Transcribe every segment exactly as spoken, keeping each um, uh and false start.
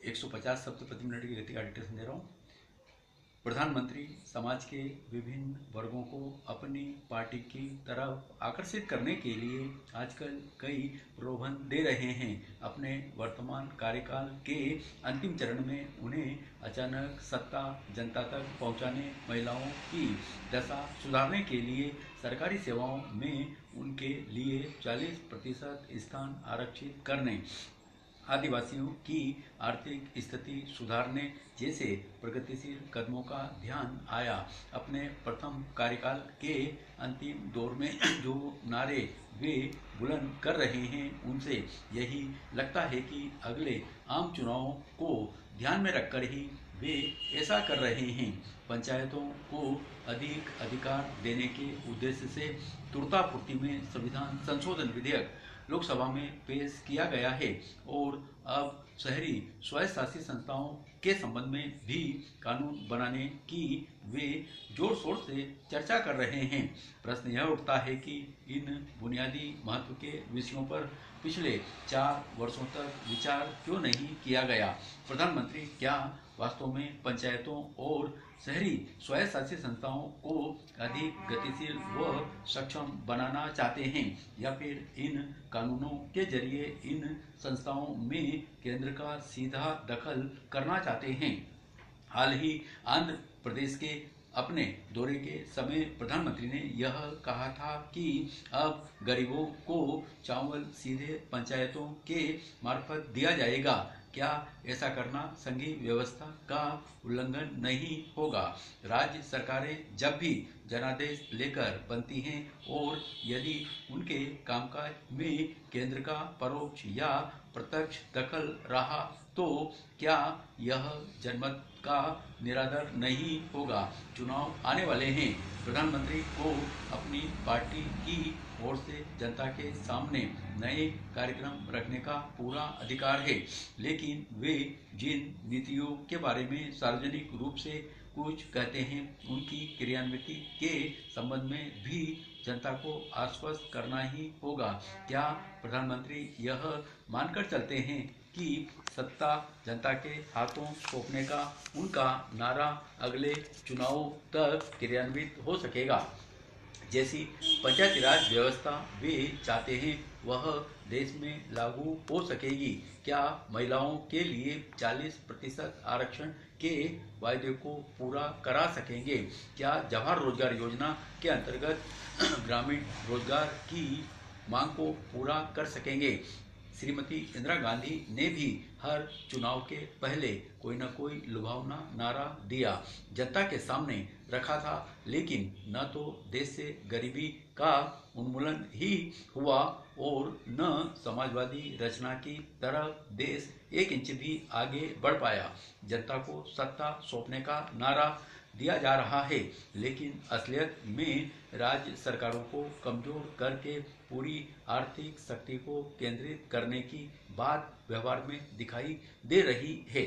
एक सौ पचास शब्द प्रति मिनट की गति का डिक्टेशन दे रहा हूँ। प्रधानमंत्री समाज के विभिन्न वर्गों को अपनी पार्टी की तरफ आकर्षित करने के लिए आजकल कई प्रलोभन दे रहे हैं। अपने वर्तमान कार्यकाल के अंतिम चरण में उन्हें अचानक सत्ता जनता तक पहुंचाने, महिलाओं की दशा सुधारने के लिए सरकारी सेवाओं में उनके लिए चालीस प्रतिशत स्थान आरक्षित करने, आदिवासियों की आर्थिक स्थिति सुधारने जैसे प्रगतिशील कदमों का ध्यान आया। अपने प्रथम कार्यकाल के अंतिम दौर में जो नारे वे बुलंद कर रहे हैं, उनसे यही लगता है कि अगले आम चुनावों को ध्यान में रखकर ही वे ऐसा कर रहे हैं। पंचायतों को अधिक अधिकार देने के उद्देश्य से तुर्तापुर्ति में संविधान संशोधन विधेयक लोकसभा में पेश किया गया है और अब शहरी स्वयंशासित संस्थाओं के संबंध में भी कानून बनाने की वे जोर शोर से चर्चा कर रहे हैं। प्रश्न यह उठता है कि इन बुनियादी महत्व के विषयों पर पिछले चार वर्षों तक विचार क्यों नहीं किया गया। प्रधानमंत्री क्या वास्तव में पंचायतों और शहरी स्वयंशासित संस्थाओं को अधिक गतिशील व सक्षम बनाना चाहते हैं, या फिर इन कानूनों के जरिए इन संस्थाओं में केंद्र का सीधा दखल करना चाहते हैं। हाल ही आंध्र प्रदेश के अपने दौरे के समय प्रधानमंत्री ने यह कहा था कि अब गरीबों को चावल सीधे पंचायतों के मार्फत दिया जाएगा। क्या ऐसा करना संघीय व्यवस्था का उल्लंघन नहीं होगा? राज्य सरकारें जब भी जनादेश लेकर बनती हैं और यदि उनके कामकाज में केंद्र का परोक्ष या प्रत्यक्ष दखल रहा तो क्या यह जनमत का निरादर नहीं होगा? चुनाव आने वाले हैं। प्रधानमंत्री को अपनी पार्टी की ओर से जनता के सामने नए कार्यक्रम रखने का पूरा अधिकार है, लेकिन वे जिन नीतियों के बारे में सार्वजनिक रूप से कुछ कहते हैं, उनकी क्रियान्विति के संबंध में भी जनता को आश्वस्त करना ही होगा। क्या प्रधानमंत्री यह मानकर चलते हैं कि सत्ता जनता के हाथों सौंपने का उनका नारा अगले चुनावों तक क्रियान्वित हो सकेगा? जैसी पंचायती राज व्यवस्था वे चाहते हैं वह देश में लागू हो सकेगी? क्या महिलाओं के लिए चालीस प्रतिशत आरक्षण के वायदे को पूरा करा सकेंगे? क्या जवाहर रोजगार योजना के अंतर्गत ग्रामीण रोजगार की मांग को पूरा कर सकेंगे? श्रीमती इंदिरा गांधी ने भी हर चुनाव के पहले कोई न कोई लुभावना नारा दिया, जनता के सामने रखा था, लेकिन न तो देश से गरीबी का उन्मूलन ही हुआ और न समाजवादी रचना की तरफ देश एक इंच भी आगे बढ़ पाया। जनता को सत्ता सौंपने का नारा दिया जा रहा है, लेकिन असलियत में राज्य सरकारों को कमजोर करके पूरी आर्थिक शक्ति को केंद्रित करने की बात व्यवहार में दिखाई दे रही है।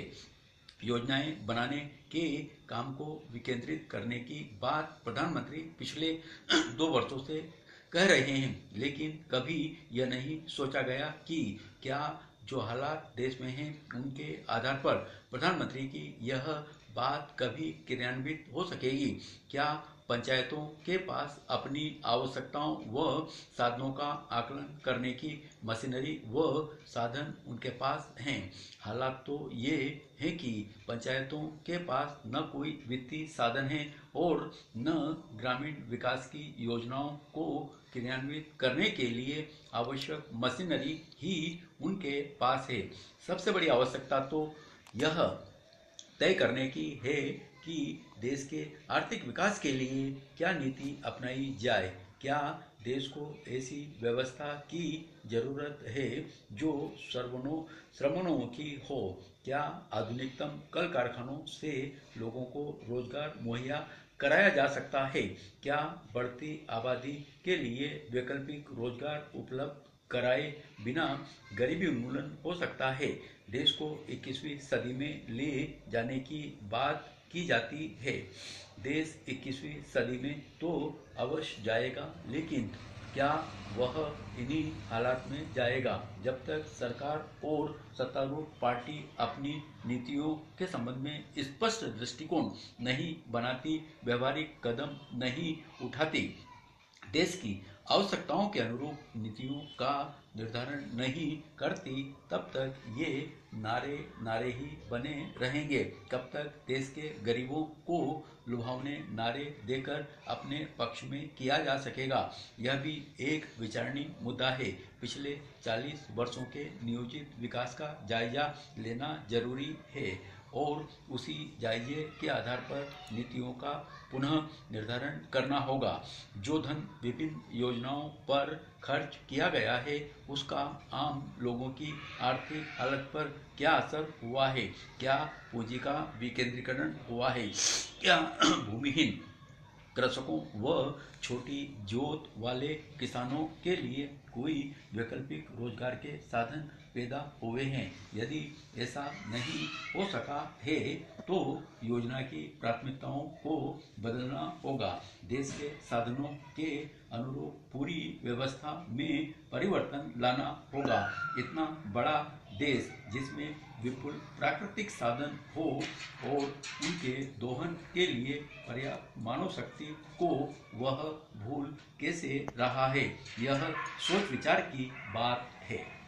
योजनाएं बनाने के काम को विकेंद्रित करने की बात प्रधानमंत्री पिछले दो वर्षों से कह रहे हैं, लेकिन कभी यह नहीं सोचा गया कि क्या जो हालात देश में हैं उनके आधार पर प्रधानमंत्री की यह बात कभी क्रियान्वित हो सकेगी? क्या पंचायतों के पास अपनी आवश्यकताओं व साधनों का आकलन करने की मशीनरी व साधन उनके पास हैं? हालात तो ये है कि पंचायतों के पास न कोई वित्तीय साधन है और न ग्रामीण विकास की योजनाओं को क्रियान्वित करने के लिए आवश्यक मशीनरी ही उनके पास है। सबसे बड़ी आवश्यकता तो यह तय करने की है कि देश के आर्थिक विकास के लिए क्या नीति अपनाई जाए। क्या देश को ऐसी व्यवस्था की जरूरत है जो सर्वनो श्रमणोमुखी हो? क्या आधुनिकतम कल कारखानों से लोगों को रोजगार मुहैया कराया जा सकता है? क्या बढ़ती आबादी के लिए वैकल्पिक रोजगार उपलब्ध कराए बिना गरीबी उन्मूलन हो सकता है? देश को इक्कीसवीं सदी में ले जाने की बात की जाती है। देश इक्कीसवीं सदी में तो अवश्य जाएगा, लेकिन क्या वह इन्हीं हालात में जाएगा जब तक सरकार और सत्तारूढ़ पार्टी अपनी नीतियों के संबंध में स्पष्ट दृष्टिकोण नहीं बनाती, व्यवहारिक कदम नहीं उठाती, देश की आवश्यकताओं के अनुरूप नीतियों का निर्धारण नहीं करती, तब तक ये नारे नारे ही बने रहेंगे। कब तक देश के गरीबों को लुभावने नारे देकर अपने पक्ष में किया जा सकेगा, यह भी एक विचारणीय मुद्दा है। पिछले चालीस वर्षों के नियोजित विकास का जायजा लेना जरूरी है और उसी जायजे के आधार पर नीतियों का पुनः निर्धारण करना होगा। जो धन विभिन्न योजनाओं पर खर्च किया गया है, उसका आम लोगों की आर्थिक हालत पर क्या असर हुआ है? क्या पूंजी का विकेंद्रीकरण हुआ है? क्या भूमिहीन कृषकों व छोटी जोत वाले किसानों के लिए कोई वैकल्पिक रोजगार के साधन पैदा हुए हैं? यदि ऐसा नहीं हो सका है तो योजना की प्राथमिकताओं को बदलना होगा। देश के साधनों के अनुरूप पूरी व्यवस्था में परिवर्तन लाना होगा। इतना बड़ा देश जिसमें विपुल प्राकृतिक साधन हो और उनके दोहन के लिए पर्याप्त मानव शक्ति को वह भूल कैसे रहा है? यह सोच विचार की बात है।